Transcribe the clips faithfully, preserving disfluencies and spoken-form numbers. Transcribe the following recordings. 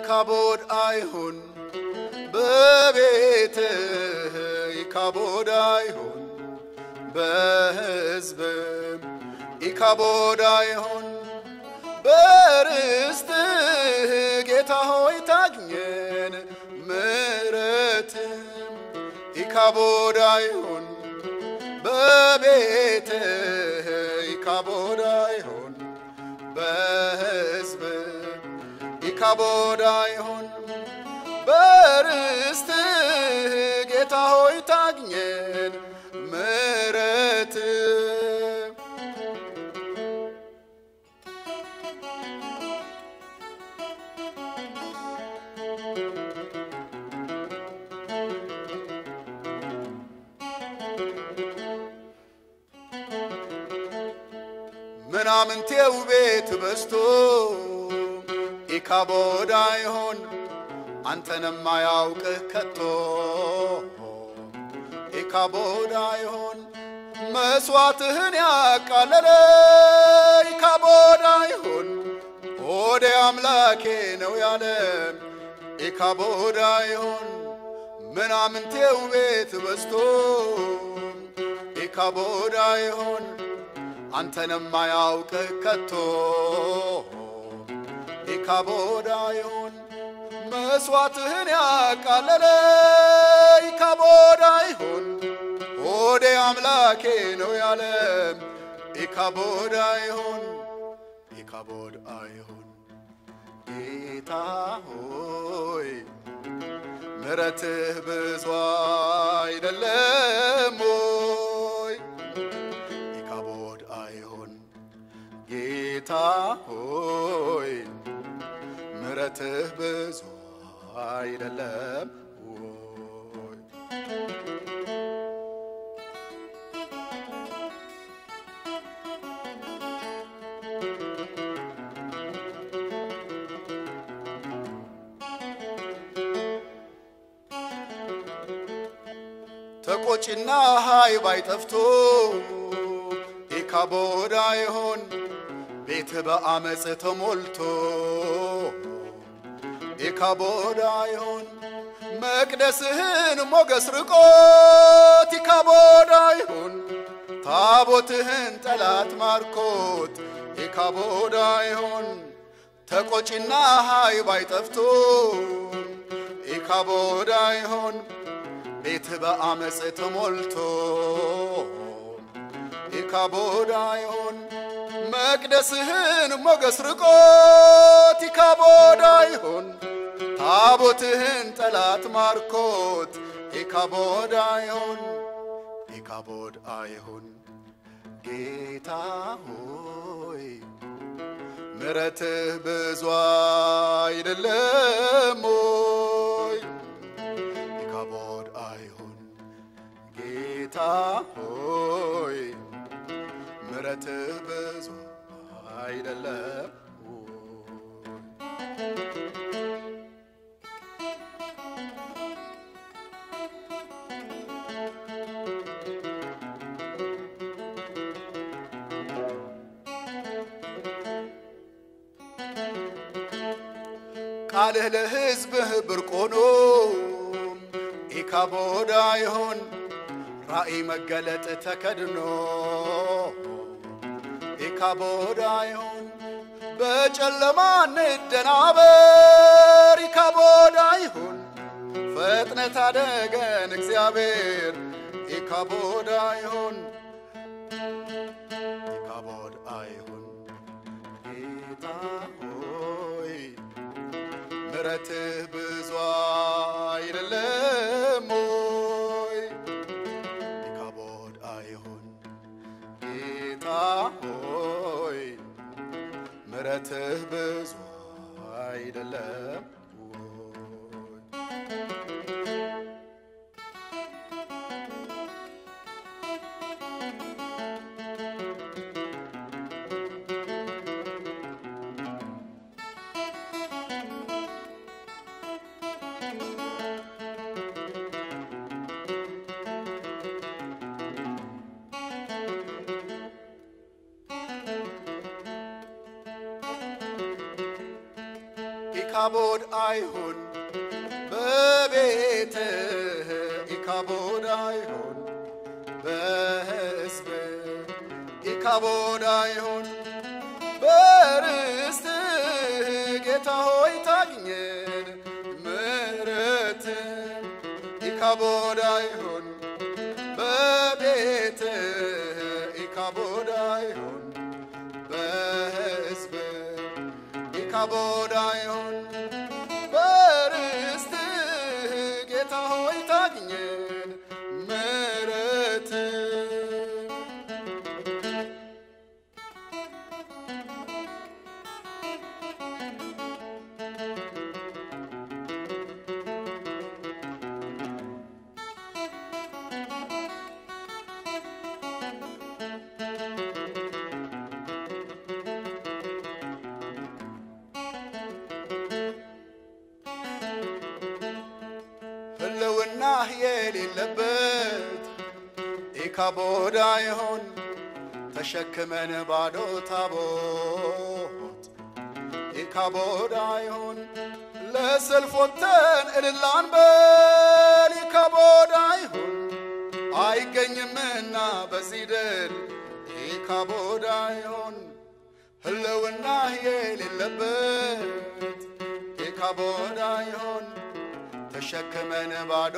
ኢካቦድ አይሁን በቤትህ ኢካቦድ አይሁን በሕዝብም ኢካቦድ አይሁን በርስትህ ጌታ ሆይ ታግኘን ምሕረትም ኢካቦድ አይሁን በቤትህ ኢካቦድ አይሁን በሕዝብም ኢካቦድ አይሁን በርስትህ ጌታ ሆይ ታግኘን ምሕረትም ምናምንቴው ቤት በዝቶ ኢካቦድ አይሁን አንተንም አያውቅህ ከቶ ኢካቦድ አይሁን መስዋዕትህን ያቃለለ ኢካቦድ አይሁን ሆዴ አምላኬ ነው ያለ ኢካቦድ አይሁን ምናምንቴው ቤት በዝቶ ኢካቦድ አይሁን አንተንም አያውቅህ ከቶ ኢካቦድ አይሁን መስዋዕትህን ያቃለለ ኢካቦድ አይሁን ሆዴ አምላኬ ነው ያለ ኢካቦድ አይሁን ኢካቦድ አይሁን ጌታ ሆይ ምሕረትህ ብዙ አይደለም ወይ ኢካቦድ አይሁን ጌታ ሆይ ምሕረትህ ብዙ አይደለም ወይ ተቆጪና ሃይ ባይጠፍቶ ኢካቦድ አይሁን ቤት በአመጽ ተሞልቶ ኢካቦድ አይሁን መቅደስህን ሞገስ ርቆት ኢካቦድ አይሁን ታቦትህን ጠላት ማርኮት ኢካቦድ አይሁን ተቆጪና ሃይ ባይጠፍቶ ኢካቦድ አይሁን ቤት በአመጽ ተሞልቶ ኢካቦድ አይሁን መቅደስህን ሞገስ ርቆት ኢካቦድ አይሁን ታቦትህን ጠላት ማርኮት ኢካቦድ አይሁን ኢካቦድ አይሁን ጌታ ሆይ ምሕረትህ ብዙ አይደለም ወይ ኢካቦድ አይሁን ጌታ ሆይ ምሕረትህ ብዙ አይደለም ቃልህ ለሕዝብህ ብርቅ ሆኖ ኢካቦድ አይሁን ራእይ መገለጥ ተከድኖ ኢካቦድ አይሁን በጨለማ እንደናበር ኢካቦድ አይሁን ፈጥነህ ታደገን እግዚአብሔር ኢካቦድ አይሁን ኢካቦድ አይሁን ጌታ ሆይ ምሕረትህ ብዙ አይደለም ወይ ኢካቦድ አይሁን ጌታ ሆይ ምሕረትህ ብዙ አይደለም ኢካቦድ አይሁን በቤትህ ኢካቦድ አይሁን በሕዝብ ኢካቦድ አይሁን በርስትህ ጌታ ሆይ ታግኘን ምሕረት ኢካቦድ አይሁን በቤትህ ኢካቦድ አይሁን በሕዝብ ኢካቦድ አይሁን በርስትህ ጌታ ሆይ ታግኘን ምሕረት ህልውናህ የሌለበት ኢካቦድ አይሁን ተሸክመን ባዶ ታቦት ኢካቦድ አይሁን ለሰልፍ ወጥተን እልል አንበል ኢካቦድ አይሁን አይገኝምና በዚህ ድል ኢካቦድ አይሁን ህልውናህ የሌለበት ኢካቦድ አይሁን ተሸክመን ባዶ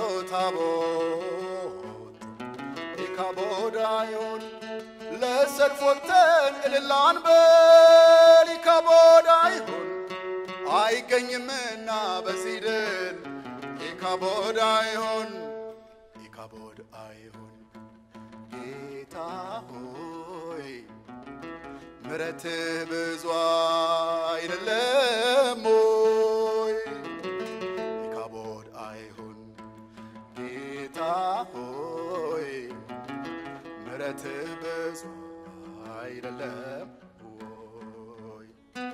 ታቦት ኢካቦድ አይሁን ለሰልፍ ወጥተን እልል አንበል ኢካቦድ አይሁን አይገኝምና በዚህ ድል ኢካቦድ አይሁን ኢካቦድ አይሁን ጌታ ሆይ ምሕረትህ ብዙ አይደለም ሆይ ኢካቦድ አይሁን ጌታ ሆይ ምሕረትህ ብዙ አይደለም ሆይ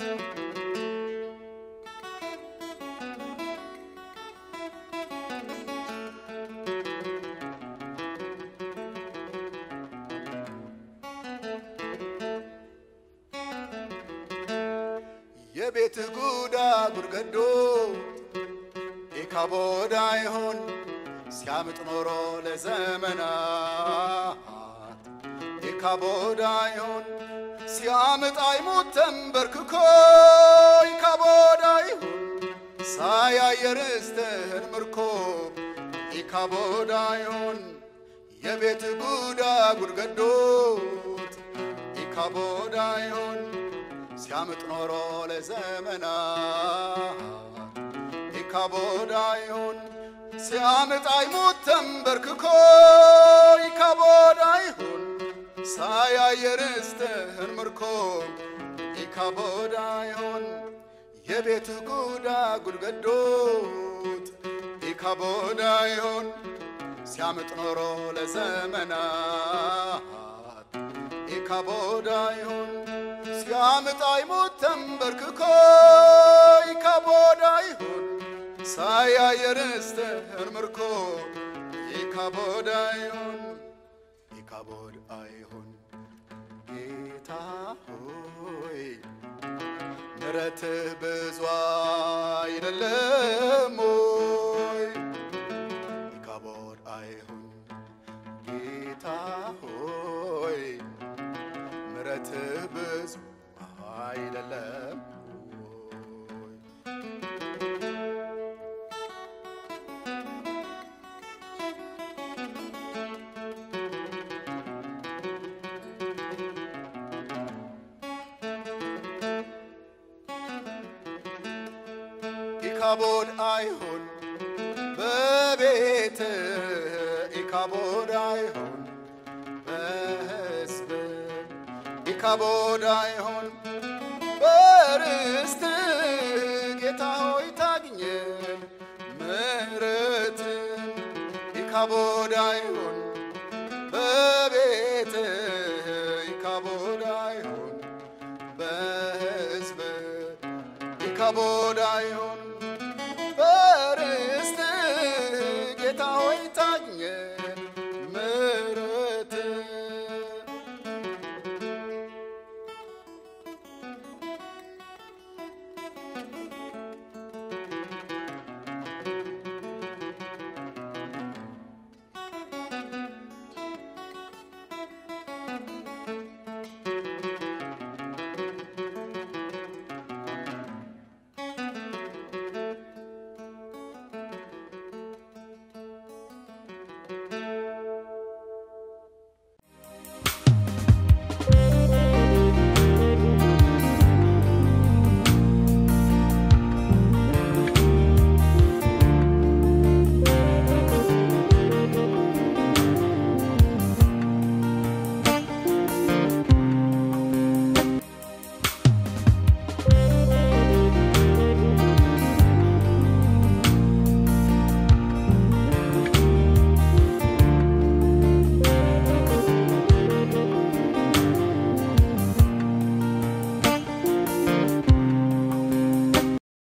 የቤትህ ጉዳ ጉድገዶት ኢካቦድ አይሁን ሲያምጥ ኖሮ ለዘመናት ኢካቦድ አይሁን ሲያምጥ አይሙት ተንበርክኮ ኢካቦድ አይሁን ሳያይ ርስትህን ምርኮ ኢካቦድ አይሁን የቤትህ ጉዳ ጉድገዶት ኢካቦድ አይሁን ሲያምጥ ኖሮ ለዘመናት ኢካቦድ አይሁን ሲያምጥ አይሙት ተንበርክኮ ኢካቦድ አይሁን ሳያይ ርስትህን ምርኮ ኢካቦድ አይሁን የቤትህ ጉዳ ጉድገዶት ኢካቦድ አይሁን ሲያምጥ ኖሮ ለዘመናት ኢካቦድ አይሁን ሲያምጥ አይሙት ተንበርክኮ ኢካቦድ አይሁን ሳያይ ርስትህን ምርኮ ኢካቦድ አይሁን ኢካቦድ አይሁን ጌታ ሆይ ምሕረትህ ብዙ አይደለም ሆይ ኢካቦድ አይሁን ጌታ ሆይ ምሕረትህ ብዙ አይደለም ሆይ ኢካቦድ አይሁን በቤትህ ኢካቦድ አይሁን በሕዝብ ኢካቦድ አይሁን በርስትህ ጌታ ሆይ ታግኘን ምሕረት ኢካቦድ አይሁን በቤትህ ኢካቦድ አይሁን በሕዝብ ኢካቦድ አይሁን